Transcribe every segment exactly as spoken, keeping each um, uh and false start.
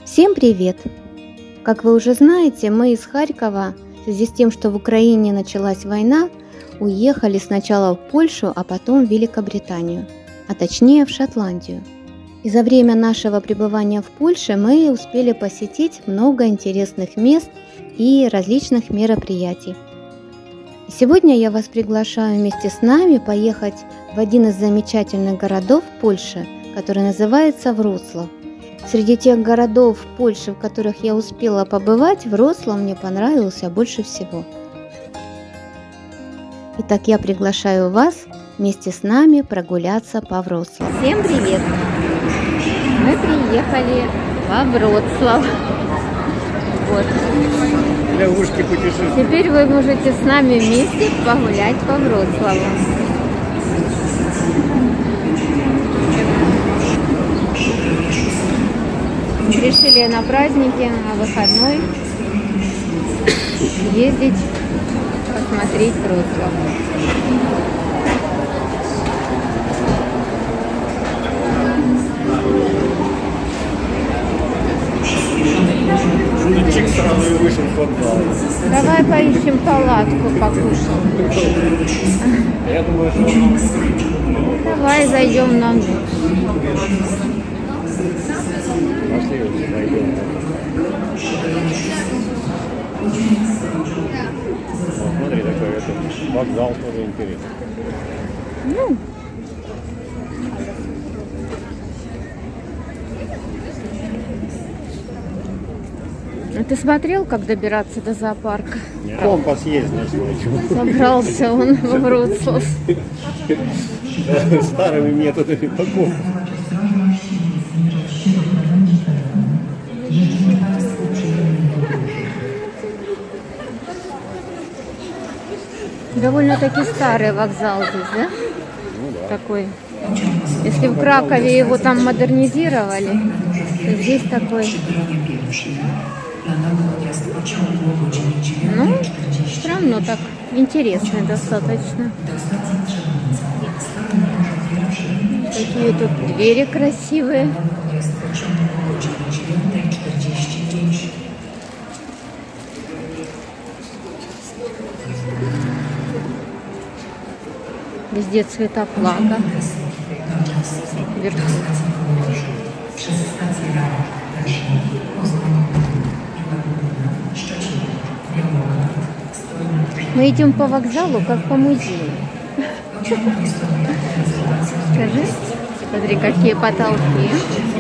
Всем привет! Как вы уже знаете, мы из Харькова, в связи с тем, что в Украине началась война, уехали сначала в Польшу, а потом в Великобританию, а точнее в Шотландию. И за время нашего пребывания в Польше мы успели посетить много интересных мест и различных мероприятий. И сегодня я вас приглашаю вместе с нами поехать в один из замечательных городов Польши, который называется Вроцлав. Среди тех городов Польши, в которых я успела побывать, Вроцлав мне понравился больше всего. Итак, я приглашаю вас вместе с нами прогуляться по Вроцлаву. Всем привет! Мы приехали во Вроцлав. Вот. Для ушки путешествия. Теперь вы можете с нами вместе погулять по Вроцлаву. Решили на празднике, на выходной ездить, посмотреть Вроцлав. Шуточек сразу и вышел в подвал. Давай поищем палатку, покушаем. Я думаю, что... Давай зайдем на ночь. Пошли уже, найдем. Вот, смотри, такой это, вокзал тоже интересный. Ну. А ты смотрел, как добираться до зоопарка? Компас есть, значит. Собрался он в Вроцлав. Старыми методами по компасу. Довольно-таки старый вокзал здесь, да? Ну да. Такой. Если в Кракове его там модернизировали, то здесь такой. Ну, все равно так интересно достаточно. Какие тут двери красивые. Везде цвета флага. Вверху. Мы идем по вокзалу, как по музею. Скажи, смотри, какие потолки.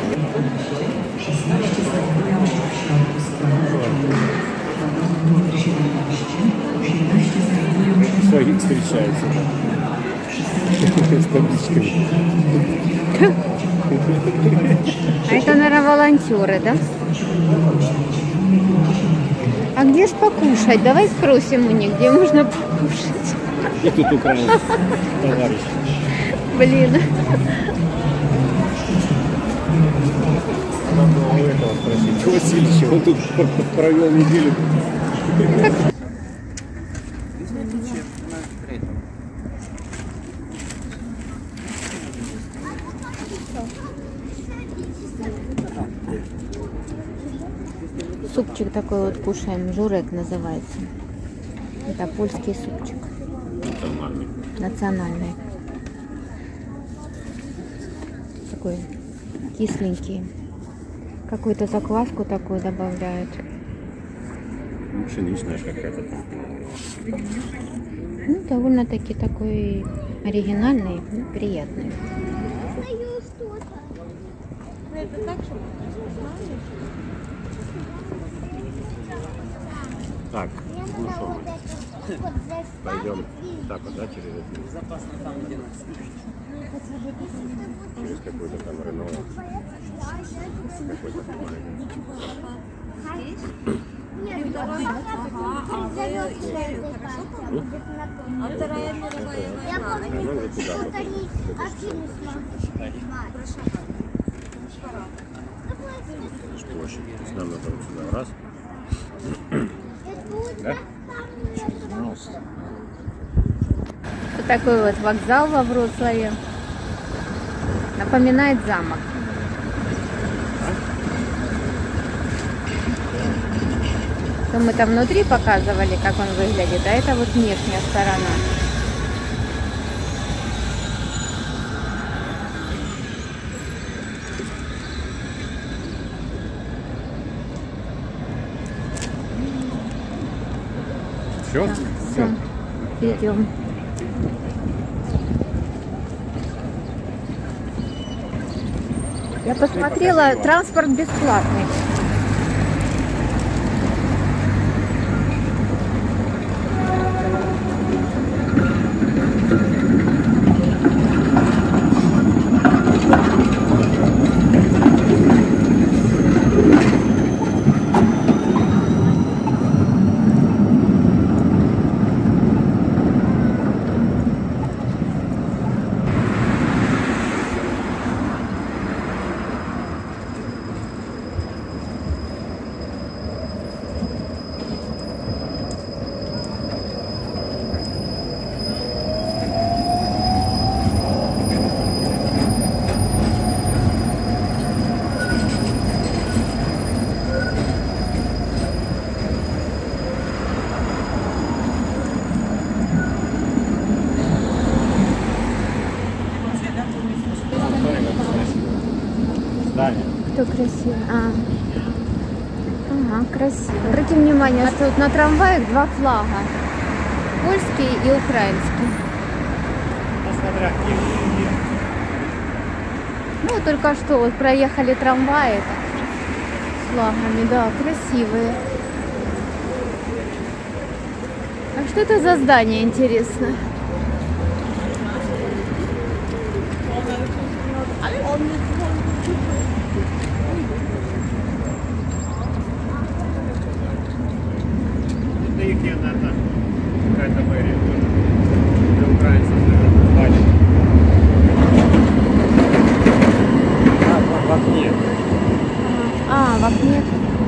Своих встречаются. С табличками. А это, наверное, волонтеры, да? А где ж покушать? Давай спросим у них, где можно покушать. И тут украинский товарищ. Блин. Надо было у этого спросить. Васильевича, он тут провел неделю. Супчик такой вот кушаем, журек называется. Это польский супчик. Национальный. Национальный. Такой кисленький. Какую-то закваску такую добавляют. Пшеничная какая-то. Ну, довольно-таки такой оригинальный, ну, приятный. Так, ну что мы? Пойдем так вот, да, через это? Безопасно там, где нас. Через какой-то там Рено. Какой-то маленький. Нет, давай. Ага, а вторая мировая война. Я помню, вот они Афину смотрели. Площадь. Нам надо вот сюда. Раз. Да? Вот такой вот вокзал во Вроцлаве. Напоминает замок. То мы там внутри показывали, как он выглядит, а это вот внешняя сторона. Все? Все, идем. Я посмотрела, транспорт бесплатный. Кто красивый? А. Ага, красиво. Обратите внимание, что тут на трамваях два флага. Польский и украинский. Посмотря где. Ну, только что вот проехали трамваи с флагами, да, красивые. А что это за здание, интересно? Это их, наверное, какая-то мэрия. Для украинцев, наверное, в окне. А, в окне.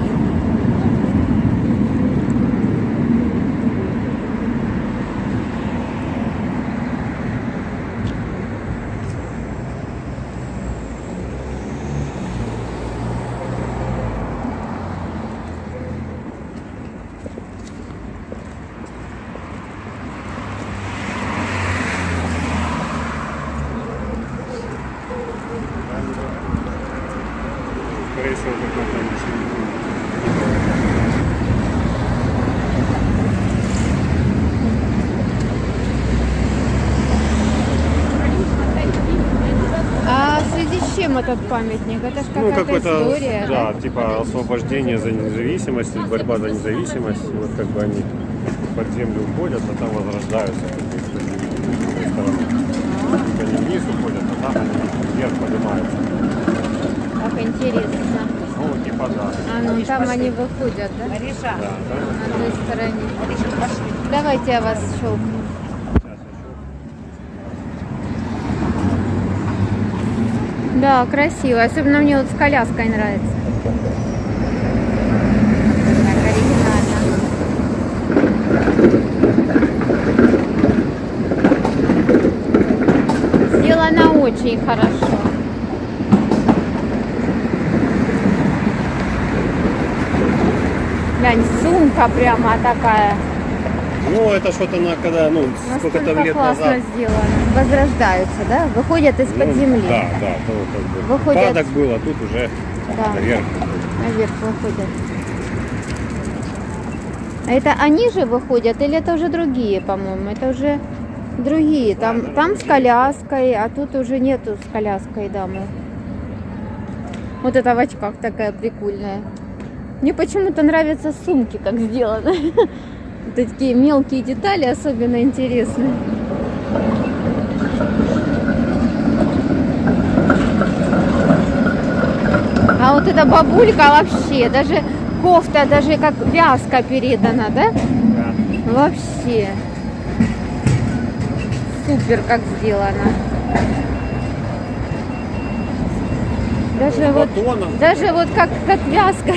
Скорее всего, какой-то машина. А в связи с чем этот памятник? Это же Ну, какая-то какой-то, история, да, да? типа освобождение за независимость, борьба за независимость. Вот как бы они под землю уходят, а там возрождаются. Как бы, с той стороны. Типа они вниз уходят, а там они вверх поднимаются. Как интересно. Ну, типа да. А ну там они выходят, да? Да, да. На той стороне. Давайте я вас щелкну. Да, красиво. Особенно мне вот с коляской нравится. Так оригинально. Сделано очень хорошо. Глянь, сумка прямо такая. Ну, это что-то на когда, ну, сколько-то Настолько лет классно назад. сделано. Возрождаются, да? Выходят из-под Ну, земли. Да, да, то как бы Выходят- падок был, а тут уже Да. наверх. Наверх выходят. А это они же выходят или это уже другие, по-моему? Это уже другие. Там, там с коляской, а тут уже нету с коляской дамы. Вот эта в очках такая прикольная. Мне почему-то нравятся сумки, как сделаны. Вот такие мелкие детали особенно интересные. А вот эта бабулька вообще, даже кофта, даже как вязка передана, да? Да. Вообще. Супер, как сделано. Даже вот, Батоном. даже вот как, как вязка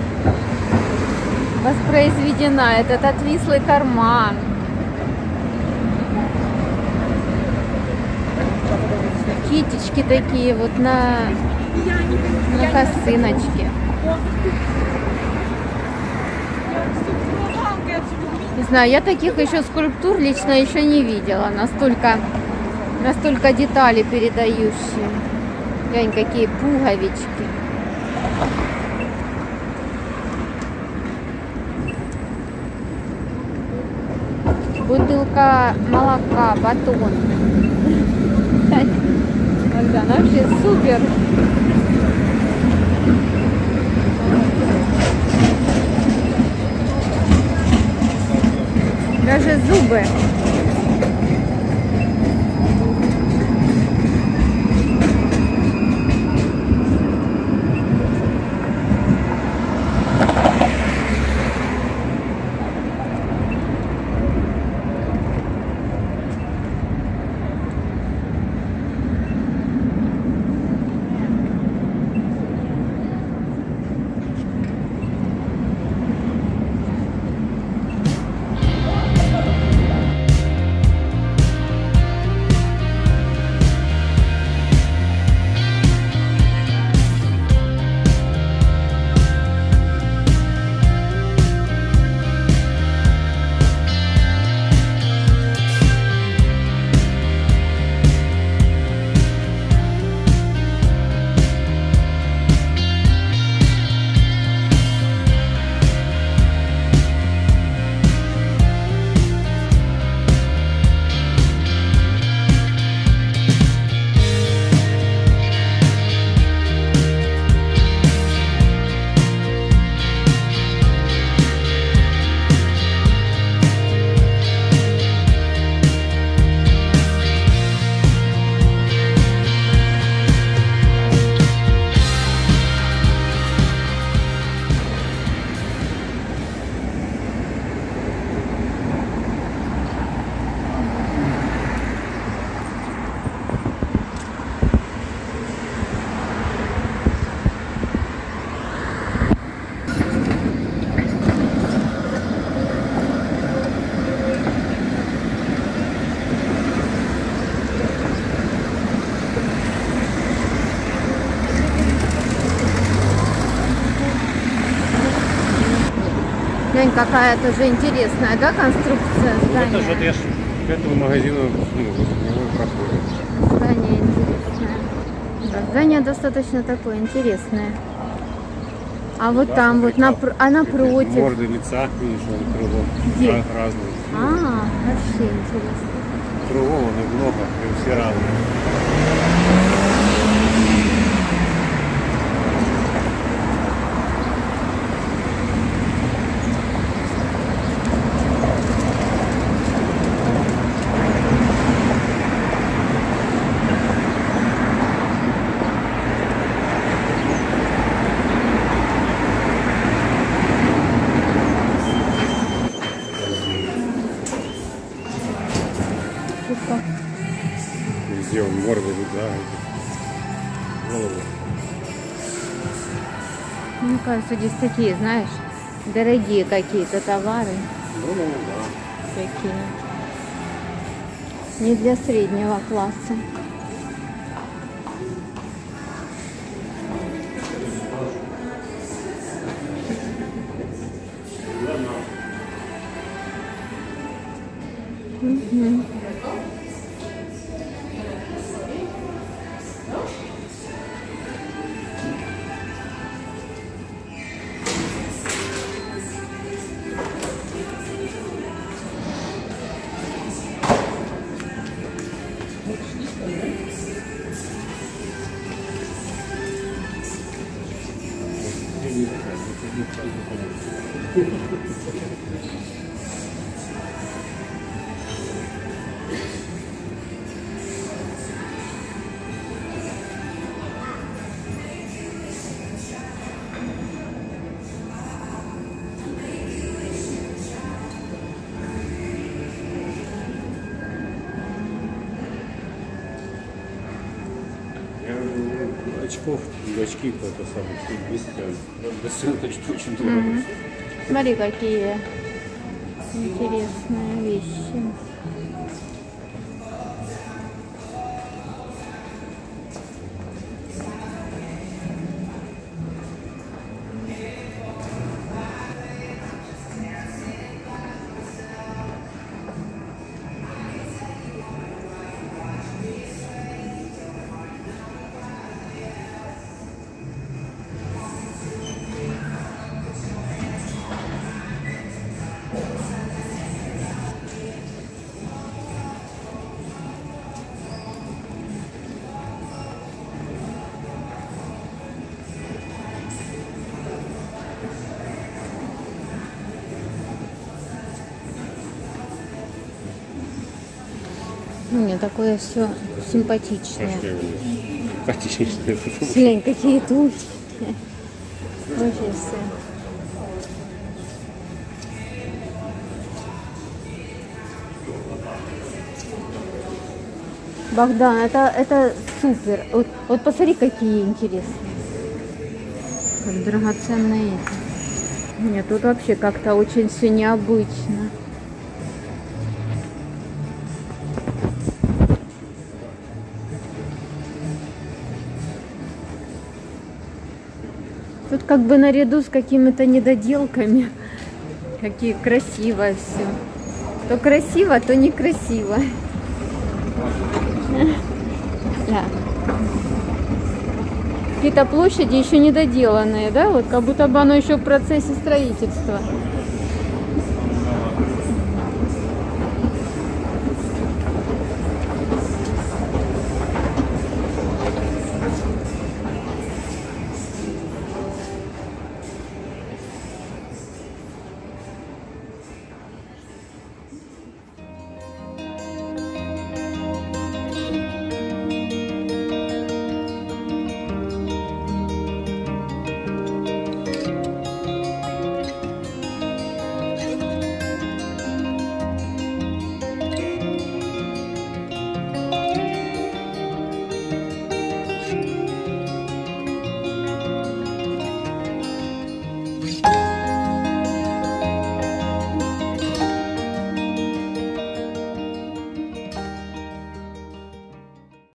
воспроизведена, этот отвислый карман. Китечки такие вот на, на косыночке. Не знаю, я таких еще скульптур лично еще не видела. Настолько, настолько детали передающие. Глянь, какие пуговички. Бутылка молока, батон. Она вообще супер. Даже зубы. Глянь, какая тоже интересная, да, конструкция здания? Это же вот я ж к этому магазину, ну, его проходит. Здание интересное. Да, здание достаточно такое интересное. А вот Да, там вот, напр а напротив. Морды лица, видишь, он кругом. Где? Ra- разные. А, вообще интересно. Кругом он их много, и все разные. Везде он морды, да, голову. Мне кажется, здесь такие, знаешь, дорогие какие-то товары. Ну, да. Такие. Не для среднего класса. Угу. Очков, очки это самое, двести, достаточно очень дорого. Угу. Смотри, какие интересные вещи. такое все симпатичное. Симпатичное. Глянь, какие тут. Очень все. Богдан, это, это супер. Вот, вот посмотри, какие интересные. Как драгоценные эти. Нет, тут вообще как-то очень все необычно. Тут как бы наряду с какими-то недоделками. Какие красиво все. То красиво, то некрасиво. Да. Какие-то площади еще недоделанные, да? Вот как будто бы оно еще в процессе строительства.